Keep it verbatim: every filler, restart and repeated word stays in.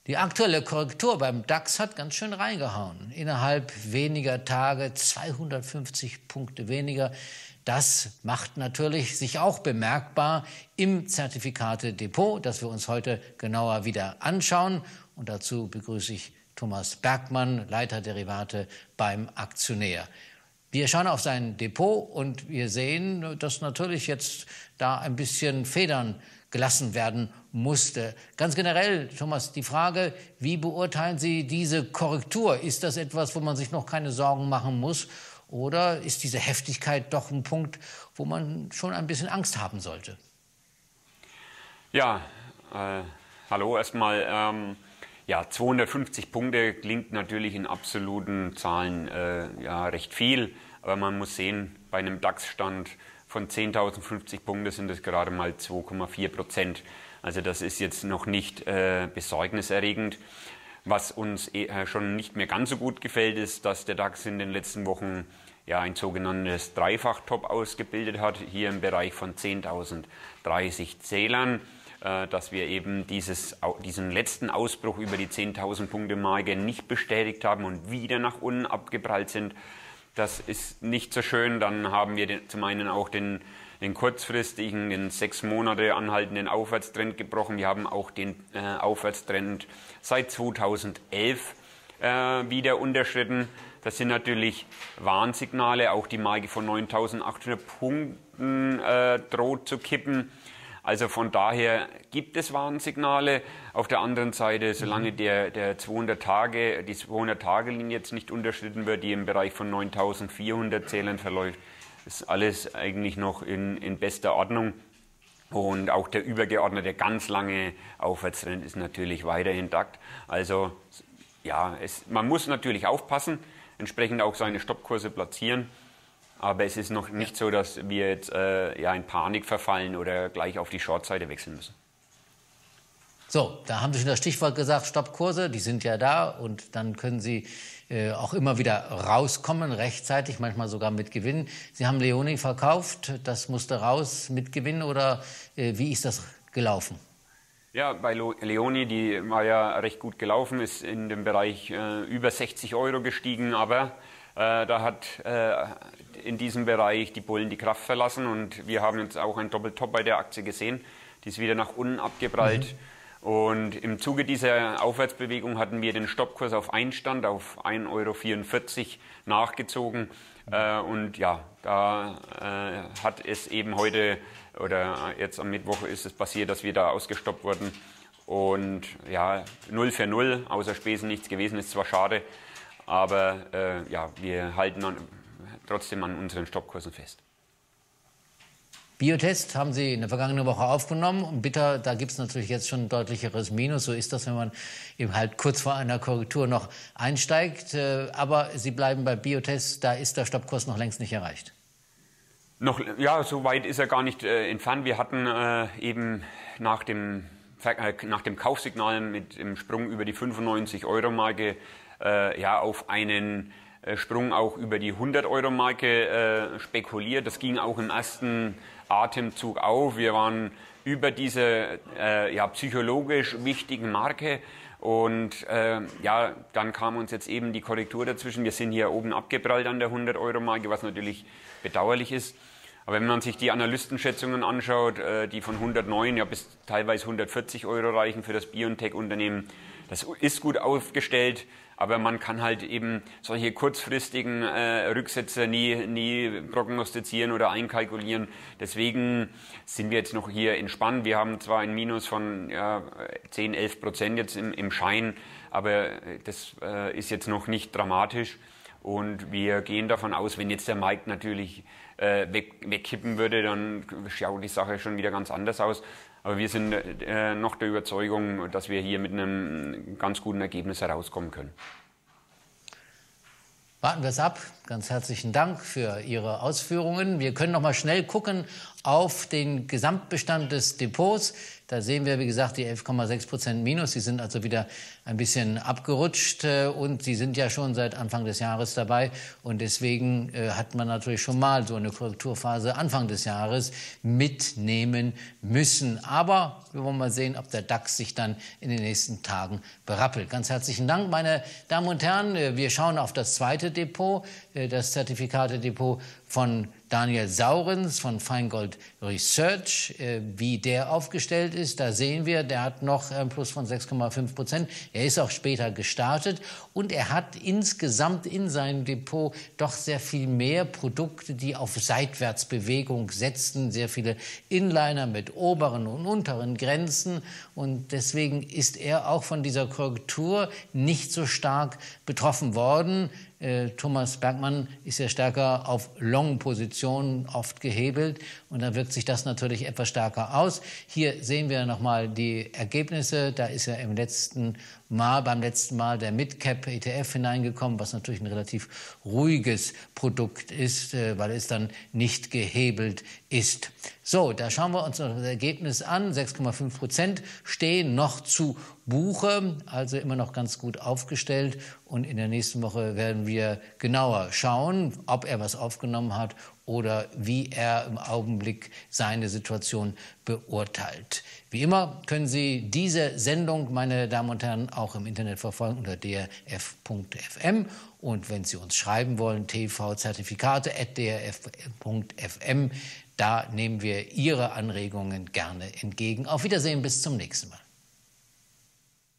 Die aktuelle Korrektur beim DAX hat ganz schön reingehauen. Innerhalb weniger Tage zweihundertfünfzig Punkte weniger. Das macht natürlich sich auch bemerkbar im Zertifikate-Depot, das wir uns heute genauer wieder anschauen. Und dazu begrüße ich Thomas Bergmann, Leiter Derivate beim Aktionär. Wir schauen auf sein Depot und wir sehen, dass natürlich jetzt da ein bisschen Federn gelassen werden musste. Ganz generell, Thomas, die Frage, wie beurteilen Sie diese Korrektur? Ist das etwas, wo man sich noch keine Sorgen machen muss? Oder ist diese Heftigkeit doch ein Punkt, wo man schon ein bisschen Angst haben sollte? Ja, äh, hallo erstmal. Ähm, ja, zweihundertfünfzig Punkte klingt natürlich in absoluten Zahlen äh, ja, recht viel. Aber man muss sehen, bei einem DAX-Stand von zehntausendfünfzig Punkte sind es gerade mal zwei Komma vier Prozent. Also das ist jetzt noch nicht äh, besorgniserregend. Was uns äh, schon nicht mehr ganz so gut gefällt, ist, dass der DAX in den letzten Wochen ja ein sogenanntes Dreifach-Top ausgebildet hat, hier im Bereich von zehntausenddreißig Zählern, äh, dass wir eben dieses, diesen letzten Ausbruch über die zehntausend Punkte Marke nicht bestätigt haben und wieder nach unten abgeprallt sind. Das ist nicht so schön. Dann haben wir den, zum einen auch den, den kurzfristigen, den sechs Monate anhaltenden Aufwärtstrend gebrochen. Wir haben auch den äh, Aufwärtstrend seit zweitausendelf äh, wieder unterschritten. Das sind natürlich Warnsignale. Auch die Marke von neuntausendachthundert Punkten äh, droht zu kippen. Also von daher gibt es Warnsignale. Auf der anderen Seite, solange der, der zweihundert Tage, die zweihundert-Tage-Linie jetzt nicht unterschritten wird, die im Bereich von neuntausendvierhundert Zählern verläuft, ist alles eigentlich noch in, in bester Ordnung. Und auch der übergeordnete, ganz lange Aufwärtstrend ist natürlich weiter intakt. Also ja, es, man muss natürlich aufpassen, entsprechend auch seine Stoppkurse platzieren. Aber es ist noch nicht so, dass wir jetzt äh, ja, in Panik verfallen oder gleich auf die Short-Seite wechseln müssen. So, da haben Sie schon das Stichwort gesagt, Stoppkurse, die sind ja da und dann können Sie äh, auch immer wieder rauskommen, rechtzeitig, manchmal sogar mit Gewinn. Sie haben Leoni verkauft, das musste raus mit Gewinn oder äh, wie ist das gelaufen? Ja, bei Leoni, die war ja recht gut gelaufen, ist in dem Bereich äh, über sechzig Euro gestiegen, aber äh, da hat äh, in diesem Bereich die Bullen die Kraft verlassen und wir haben jetzt auch ein Doppeltop bei der Aktie gesehen. Die ist wieder nach unten abgeprallt. Mhm. Und im Zuge dieser Aufwärtsbewegung hatten wir den Stoppkurs auf Einstand auf ein Euro vierundvierzig nachgezogen. Äh, und ja, da äh, hat es eben heute oder jetzt am Mittwoch ist es passiert, dass wir da ausgestoppt wurden. Und ja, null für null, außer Spesen nichts gewesen, ist zwar schade, aber äh, ja, wir halten an, trotzdem an unseren Stoppkursen fest. Biotest haben Sie in der vergangenen Woche aufgenommen und bitter, da gibt es natürlich jetzt schon ein deutlicheres Minus. So ist das, wenn man eben halt kurz vor einer Korrektur noch einsteigt. Aber Sie bleiben bei Biotest, da ist der Stoppkurs noch längst nicht erreicht. Noch, ja, so weit ist er gar nicht äh, entfernt. Wir hatten äh, eben nach dem, äh, nach dem Kaufsignal mit dem Sprung über die fünfundneunzig Euro Marke äh, ja, auf einen Sprung auch über die hundert Euro Marke äh, spekuliert. Das ging auch im ersten Atemzug auf. Wir waren über diese äh, ja, psychologisch wichtigen Marke und äh, ja, dann kam uns jetzt eben die Korrektur dazwischen. Wir sind hier oben abgeprallt an der hundert Euro Marke, was natürlich bedauerlich ist. Aber wenn man sich die Analystenschätzungen anschaut, äh, die von hundertneun ja bis teilweise hundertvierzig Euro reichen für das BioNTech-Unternehmen, das ist gut aufgestellt. Aber man kann halt eben solche kurzfristigen äh, Rücksetzer nie, nie prognostizieren oder einkalkulieren. Deswegen sind wir jetzt noch hier entspannt. Wir haben zwar ein Minus von ja, zehn, elf Prozent jetzt im, im Schein, aber das äh, ist jetzt noch nicht dramatisch. Und wir gehen davon aus, wenn jetzt der Markt natürlich äh, weg, wegkippen würde, dann schaut die Sache schon wieder ganz anders aus. Aber wir sind äh, noch der Überzeugung, dass wir hier mit einem ganz guten Ergebnis herauskommen können. Warten wir es ab. Ganz herzlichen Dank für Ihre Ausführungen. Wir können noch mal schnell gucken auf den Gesamtbestand des Depots. Da sehen wir, wie gesagt, die elf Komma sechs Prozent Minus. Sie sind also wieder ein bisschen abgerutscht und Sie sind ja schon seit Anfang des Jahres dabei. Und deswegen äh, hat man natürlich schon mal so eine Korrekturphase Anfang des Jahres mitnehmen müssen. Aber wir wollen mal sehen, ob der DAX sich dann in den nächsten Tagen berappelt. Ganz herzlichen Dank, meine Damen und Herren. Wir schauen auf das zweite Depot, das Zertifikatedepot von Daniel Saurens von Feingold Research, wie der aufgestellt ist. Da sehen wir, der hat noch einen Plus von sechs Komma fünf Prozent. Er ist auch später gestartet und er hat insgesamt in seinem Depot doch sehr viel mehr Produkte, die auf Seitwärtsbewegung setzen, sehr viele Inliner mit oberen und unteren Grenzen und deswegen ist er auch von dieser Korrektur nicht so stark betroffen worden. Äh, Thomas Bergmann ist ja stärker auf Long-Positionen oft gehebelt und dann wirkt sich das natürlich etwas stärker aus. Hier sehen wir nochmal die Ergebnisse. Da ist ja im letzten Mal, beim letzten Mal der Mid-Cap-E T F hineingekommen, was natürlich ein relativ ruhiges Produkt ist, äh, weil es dann nicht gehebelt ist. So, da schauen wir uns noch das Ergebnis an. sechs Komma fünf Prozent stehen noch zu Buche, also immer noch ganz gut aufgestellt. Und in der nächsten Woche werden wir genauer schauen, ob er was aufgenommen hat oder wie er im Augenblick seine Situation beurteilt. Wie immer können Sie diese Sendung, meine Damen und Herren, auch im Internet verfolgen unter d r f punkt f m. Und wenn Sie uns schreiben wollen, t v zertifikate at d r f punkt f m, da nehmen wir Ihre Anregungen gerne entgegen. Auf Wiedersehen, bis zum nächsten Mal.